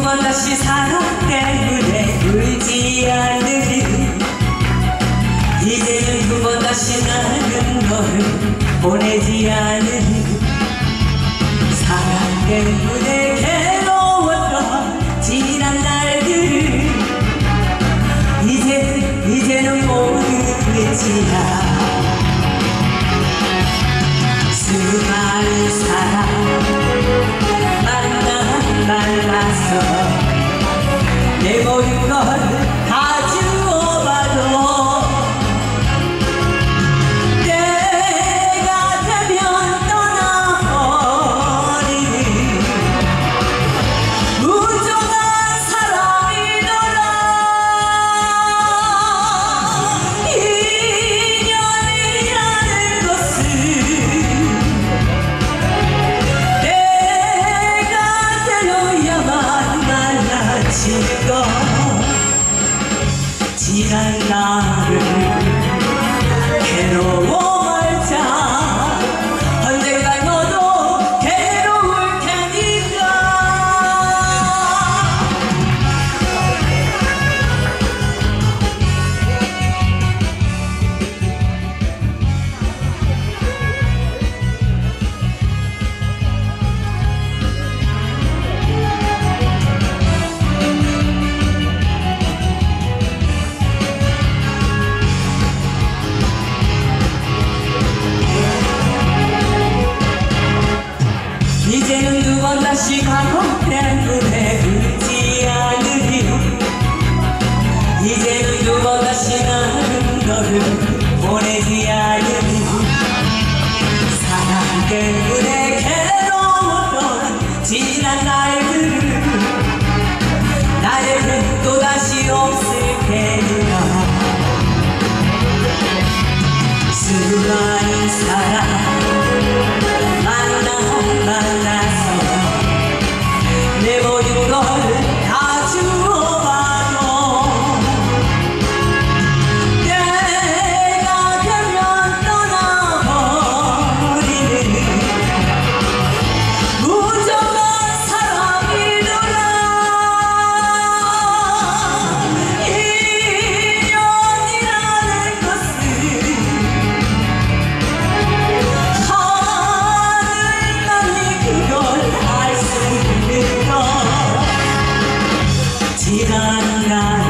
번 다시 사랑 때문에 울지 않으리. 이제는 두 번 다시 나는 너를 보내지 않으리. 사랑 때문에 괴로웠던 지난 날들을 이제는 모두 끝이야. 수많은 사람 만나서 내 모든 걸 다 주어봐도 때가 되면 떠나버리는 무정한 사랑이더라. 인연이라는 것은 지난 날을 괴로워 말자. 언젠가 너도 괴로울 테니까. 이제는 두 번 다시 과거 때문에 울지 않으리. 이제는 두 번 다시 나는 너를 보내지 않으리. 사랑 때문에 괴로웠던 지난 날들을 나에겐 또다시 없을 테니까. 수많은 사람 만나서 내 모든 걸 다 주어봐도 때가 되면 떠나버리는 무정한 사랑이더라. 인연이라는 것은 지난 날